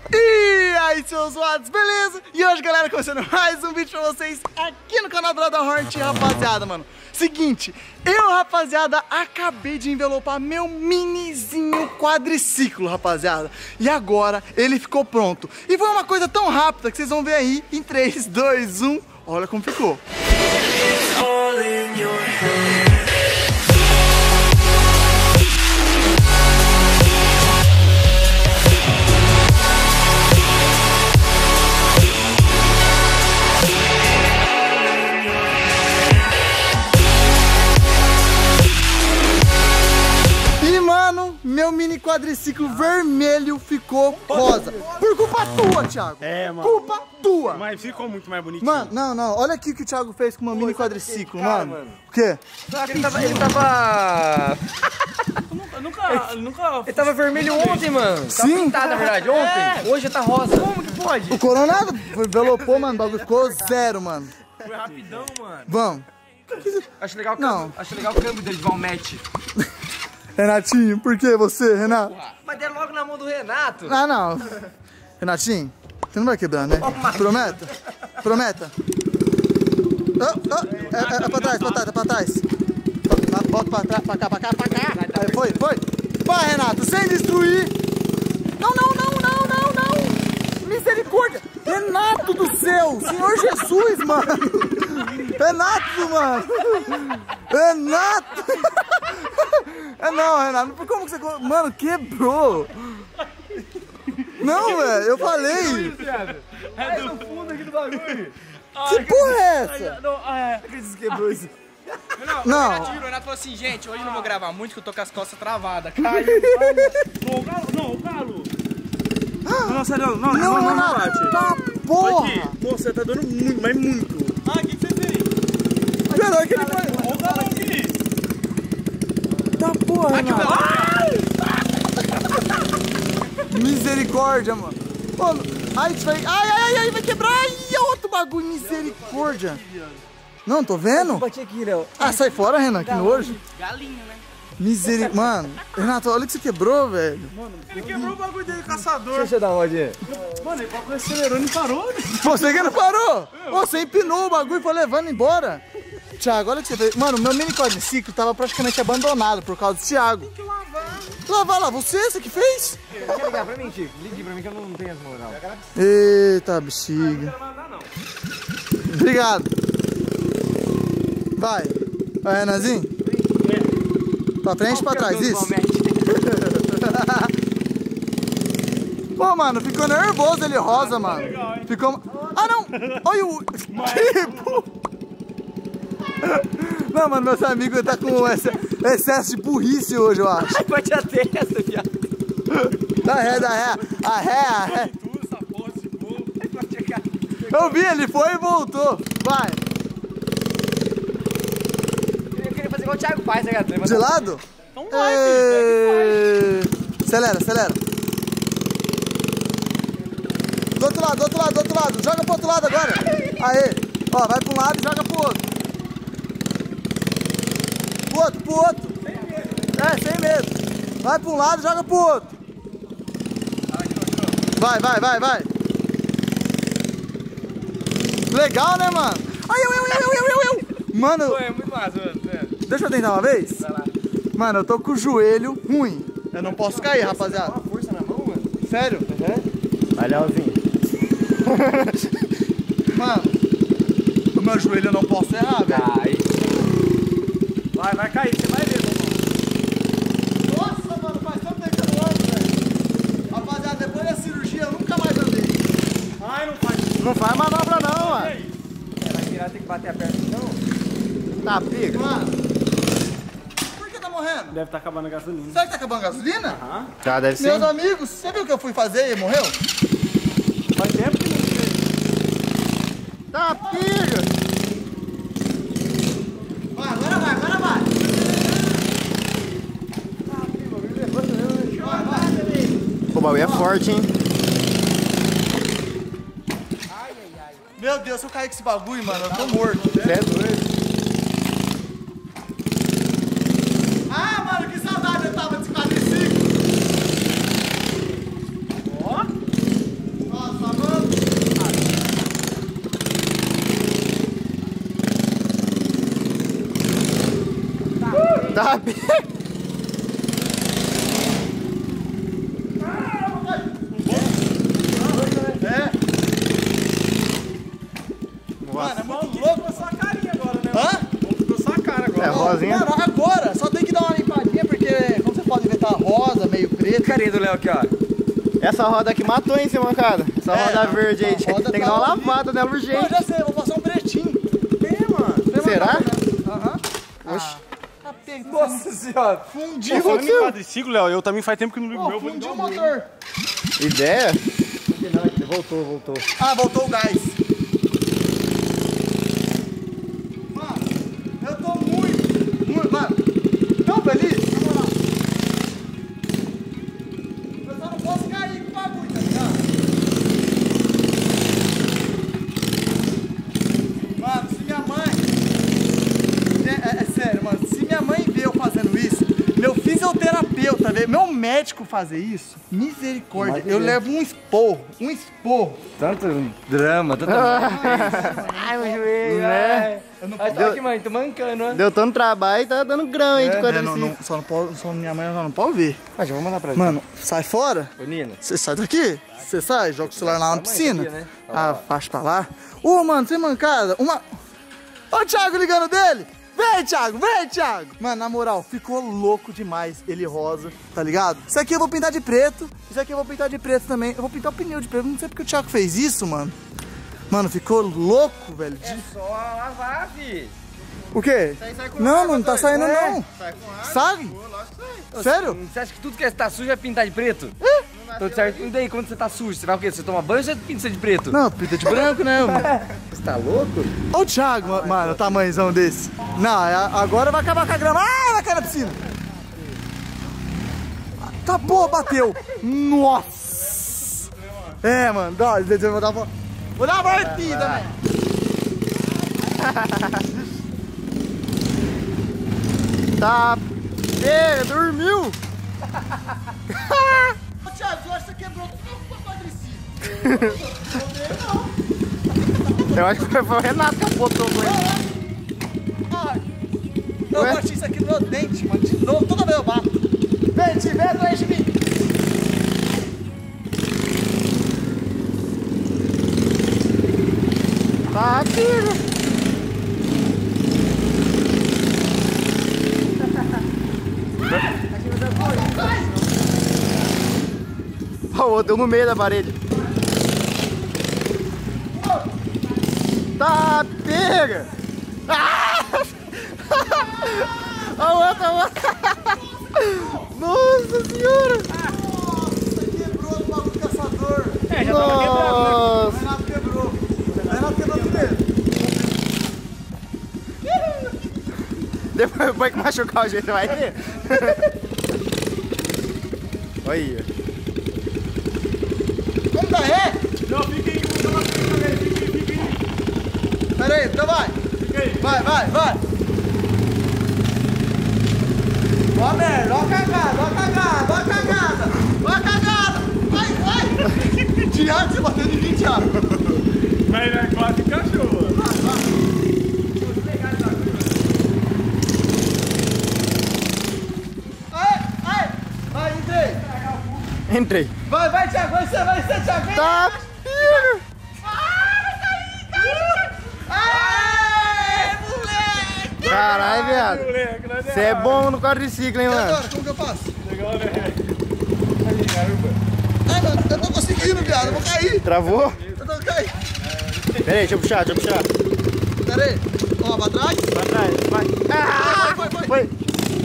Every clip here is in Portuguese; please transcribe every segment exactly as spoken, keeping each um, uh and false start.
E aí, seus zoados, beleza? E hoje, galera, começando mais um vídeo pra vocês aqui no canal do Brother Hornet, rapaziada, mano. Seguinte, eu, rapaziada, acabei de envelopar meu minizinho quadriciclo, rapaziada. E agora ele ficou pronto. E foi uma coisa tão rápida que vocês vão ver aí em três, dois, um. Olha como ficou. Meu mini quadriciclo vermelho ficou rosa. Por culpa tua, Thiago. É, mano. Culpa tua. Mas ficou muito mais bonitinho. Mano, não, não. Olha aqui o que o Thiago fez com o meu mini quadriciclo, cara, mano. mano. O quê? Ele tava... Ele tava... nunca, nunca, nunca... Ele tava vermelho ontem, mano. Sim. Tava pintado, na verdade, ontem. É. Hoje tá rosa. Como que pode? O coronado envelopou, mano. O bagulho ficou zero, mano. Foi rapidão, mano. Vamos. Acho legal o Não. câmbio, acho legal o câmbio dele de Valmete. Renatinho, por que você, Renato? Mas deram logo na mão do Renato. Ah, não. Renatinho, você não vai quebrar, né? Prometa? Prometa? Oh, oh, é, é, é pra trás, pra trás, é pra trás. Volta pra trás, pra cá, pra cá, pra cá. Aí, foi, foi. Vai, Renato, sem destruir. Não, não, não, não, não, não. Misericórdia. Renato do céu, Senhor Jesus, mano. Renato, mano. Renato. É não, Renato, como que você... Mano, quebrou. Não, velho, eu falei. É do fundo aqui do bagulho. Que porra é essa? Não, é... Você quebrou isso? Não, Não. o Renato tirou, o Renato falou assim, gente, hoje não vou gravar muito que eu tô com as costas travadas. Caiu. Não, o galo, não, o galo. Não, sério, não, Não, não, não, não Renato, bate. tá porra. Aqui, você tá dando muito, mas muito. Ah, o que que você fez? Pera, que ele foi... Olha o galo aqui. Tá porra, Aqui, Renato. ó. Misericórdia, mano. Mano, ai, vai... ai, ai, ai, ai, vai quebrar. Ai, é outro bagulho, misericórdia. Não, tô vendo? Bati aqui, Léo. Ah, sai fora, Renan, que nojo. Galinho, né? Misericórdia. Mano, Renato, olha o que você quebrou, velho. Ele quebrou o bagulho dele, caçador. Deixa eu dar uma olhadinha. Mano, ele bagulho acelerou e não parou, né? Você que não parou. Você empinou o bagulho e foi levando embora. Thiago, olha o que você fez. Mano, meu mini quadriciclo tava praticamente abandonado por causa do Thiago. Tem que lavar. Lavar lá, você, você que fez? Quer ligar pra mim, Chico? Ligue pra mim que eu não tenho as moral. Eita, bexiga. Obrigado. Vai. Vai, Renanzinho. Pra frente e pra trás, isso. Pô, mano, ficou nervoso ele rosa, mano. Ficou... Ah, não! Olha o... Não, mano, meus amigos tá com excesso de burrice hoje, eu acho. Ai, bate a testa, viado. Dá ré, dá ré. A ré, a ré. Eu vi, ele foi e voltou. Vai. Eu queria fazer igual o Thiago faz, né, cara? De lado? Então vai, filho. Acelera, acelera. Do outro lado, do outro lado, do outro lado. Joga pro outro lado agora. Aê. Ó, vai pra um lado e joga pro outro. Pro outro, pro outro. É, sem medo. Vai pra um lado e joga pro outro. Vai, vai, vai, vai. Legal, né, mano? Ai, eu, eu, eu, eu, eu, eu. Mano, Pô, é muito massa, mano. deixa eu tentar uma vez. Vai lá. Mano, eu tô com o joelho ruim. Eu não posso cair, rapaziada. Uma força na mão, mano. Sério? Vai, Léozinho. Mano, o meu joelho eu não posso errar, velho. Ai. Vai, vai cair, você vai ver, mamão. Nossa, mano, faz tanto tempo que eu não ando, velho. Rapaziada, depois da cirurgia eu nunca mais andei. Ai, não faz. Não faz manobra não, mano. Vai virar, tem que bater a perna, não? Tá, pega. Mano, por que tá morrendo? Deve estar acabando a gasolina. Será que tá acabando a gasolina? Aham. Tá, deve Meus amigos, você viu o que eu fui fazer e morreu? Faz tempo que não fez. Tá, pega. Vai, agora vai, agora vai. Vai, vai. O bagulho é forte, hein? Meu Deus, se eu cair com esse bagulho, mano, eu tô morto. Você é doido. Ah, mano, que saudade eu tava desse quadriciclo. Ó. Tá bem. É. Mano, é muito louco a sua carinha agora, né? Hã? Ficou sua cara agora. É rosinha. Mano, agora, só tem que dar uma limpadinha, porque como você pode ver, tá rosa, meio preto. Carinha do Léo aqui, ó. Essa roda aqui matou, hein, seu mancada? Essa É, roda a- verde aí. a roda Tem que tá dar uma horrível. lavada nela Não, urgente. já sei, eu vou passar um pretinho. É, mano. Será? Aham. Oxi. Ah, pega, Nossa senhora. fundiu. Falando em quadriciclo, Léo, eu também faz tempo que não ligo o Ó, meu. fundiu o motor. Ideia? Voltou, voltou. Ah, voltou o gás. Mano, eu tô muito, muito, mano, tão feliz. Na moral. Eu só não posso cair com o bagulho, tá ligado? Mano, se minha mãe... É, é, é sério, mano, se minha mãe vê eu fazendo isso, meu fisioterapeuta vê, meu médico fazer isso, misericórdia, eu levo um esporro, um esporro. Tanto drama, tanto... Ai, meu joelho, né? Eu não Aí tá aqui, mãe, tô mancando, né? Deu tanto trabalho e tá dando grão aí de É, quadriciclo. não, não, só não pode, só minha mãe só não pode ver. Ah, já vou mandar pra Mano, sai fora. Ô, Nina. Você sai daqui. Você sai, joga o celular lá na piscina. sabia, né? Ah, faz pra lá. Ô, mano, sem mancada. Uma... Ó o Thiago ligando dele. Vem, Thiago, vem, Thiago. Mano, na moral, ficou louco demais ele rosa, tá ligado? Isso aqui eu vou pintar de preto. Isso aqui eu vou pintar de preto também. Eu vou pintar o pneu de preto. Não sei porque o Thiago fez isso, mano. Mano, ficou louco, velho. De... É só lavar, fi. O quê? Não, mano, não tá saindo não. Sai com água. Sai? Sério? Você acha que tudo que tá sujo é pintar de preto? Tudo certo. E daí, quando você tá sujo, você vai o quê? Você toma banho ou você pinta de preto? Não, pinta de branco, né, mano? Você tá louco? Olha o Thiago, ma- mano, o tamanhozão desse. Não, é- agora vai acabar com a grama. Ah, vai cair na piscina. Tá boa, bateu. Nossa. É, mano, dá, deixa eu dar uma... Vou dar uma partida, né? Tá. Pega, dormiu. Ô, Thiago, eu acho que você quebrou tudo o quadriciclo. Eu acho que foi o Renato que botou com ele. Ai, eu Ué? bati isso aqui no meu dente, mano, de novo, toda vez eu bato. Vem, Ti, vem atrás de mim. Tá, tira. Ó, o outro no meio da parede. Tá, pega! Ah! A outra, a outra! Nossa senhora! Nossa, quebrou o bagulho do caçador. É, já tava quebrado, né? O Nossa! Renato quebrou. O Renato quebrou primeiro. Depois que machucar o jeito, vai ver? Olha. Como tá, é? Não, fica aí, fica aí, fica aí, fica aí. Pera aí, então vai. Fica aí. Vai, vai, vai. Ó a merda, ó a cagada, ó a cagada, ó a cagada. Ó a cagada. Vai, vai. Thiago, você bateu em mim, Thiago. Mas né, quase encaixou. Vai, vai. Ai, ai. Vai, entrei. Entrei. Vai, vai, Thiago, vai ser, vai ser, Thiago. Vem. Tá, pega! Ai, moleque. Caralho, viado. Moleque, nós Você é bom no quadriciclo, hein, E mano? agora, como que eu faço? Legal, né? Aí, caramba. Ai, mano, eu não tô conseguindo, viado, eu vou cair. Travou? Eu tô caindo. Pera aí, deixa eu puxar, deixa eu puxar. Pera aí. Ó, pra trás. Pra trás, vai. Ah, Foi, foi, foi. foi.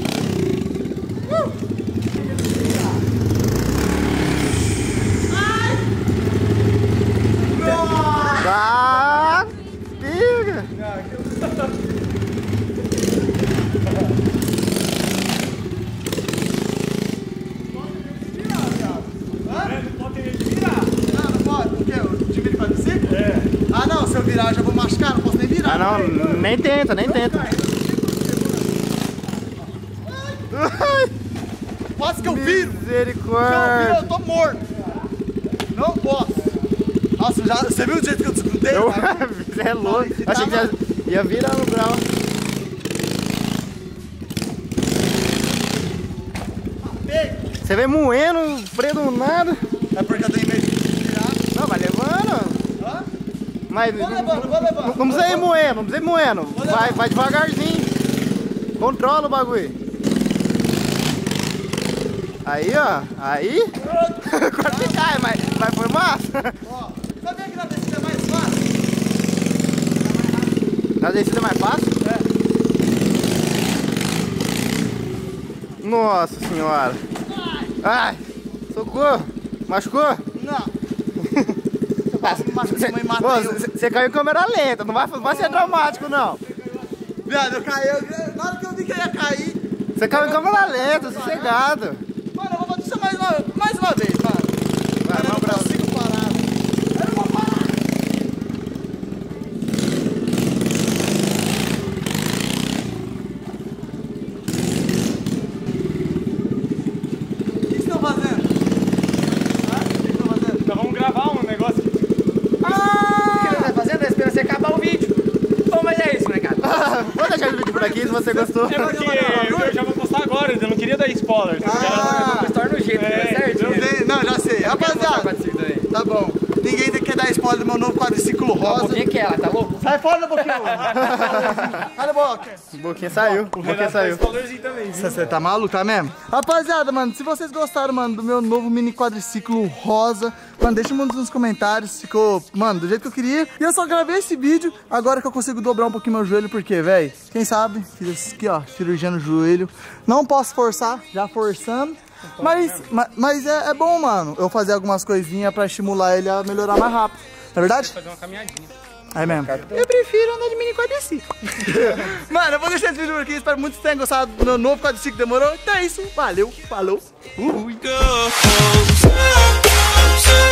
Tá, pega. É, não pode ter que virar. Não, não pode. Por quê? Eu tive ele pra bicicleta? É. Ah, não, se eu virar eu já vou machucar, não posso nem virar. Ah, não, nem tenta, nem tenta. Quase que eu viro. Se eu viro, Misericórdia. eu tô morto. Não posso. Nossa, já, você viu o jeito que eu desgrudei? Eu, Cara? você é louco. Achei que você ia virar no grau. Você vem moendo, freio do nada. É porque eu tenho medo de tirar. Não, vai levando. Hã? Mas Vou levando, vou levando. não, não precisa ir moendo, não precisa ir moendo. Vai, vai devagarzinho. Controla o bagulho. Aí, ó. Aí. Quase que cai, mas, mas foi massa. Ó, sabia que na descida é mais fácil? Na descida é mais fácil? É. Nossa senhora. Ai, socorro. Machucou? Não. Você caiu em câmera lenta, não vai, não vai ser dramático não. Viado, eu caí, eu, na hora que eu vi que eu ia cair. Você caiu em câmera lenta, sossegado. Mano, eu vou fazer isso mais uma, mais uma vez, mano. Vai, eu não vamos pra consigo parar. Eu não vou parar. O que vocês estão fazendo? Hã? O que vocês estão fazendo? Então vamos gravar um negócio. O que ele tá fazendo? Tá esperando você acabar o vídeo. Bom, mas é isso, né, cara? Vou deixar o vídeo por aqui se você gostou. É porque eu já vou postar agora, eu não queria dar spoiler. Ah, Mas torna o jeito, É, né? Certo? não, tem- não, já sei. Rapaziada, Rapaziada. tá bom. Ninguém quer dar spoiler do meu novo quadriciclo Rosa. rosa. Quem que é ela? Tá louco? Sai fora da boquinha. Olha a boca. O Boquinha saiu, o O Boquinha Renato saiu. tá spoilerzinho também. viu? Você tá maluco, tá mesmo? Rapaziada, mano, se vocês gostaram, mano, do meu novo mini quadriciclo rosa, mano, deixa um nos comentários. Ficou, mano, do jeito que eu queria. E eu só gravei esse vídeo agora que eu consigo dobrar um pouquinho meu joelho, porque, velho, quem sabe, fiz isso aqui, ó, cirurgia no joelho. Não posso forçar, já forçando. Mas, mas, mas é, é bom, mano, eu fazer algumas coisinhas pra estimular ele a melhorar mais rápido. Não é verdade? Fazer uma caminhadinha. É mesmo. Eu prefiro andar de mini quadriciclo. Mano, eu vou deixar esse vídeo por aqui. Espero muito que vocês tenham gostado do meu novo quadriciclo. Demorou? Então é isso. Valeu, falou. Uh. Go.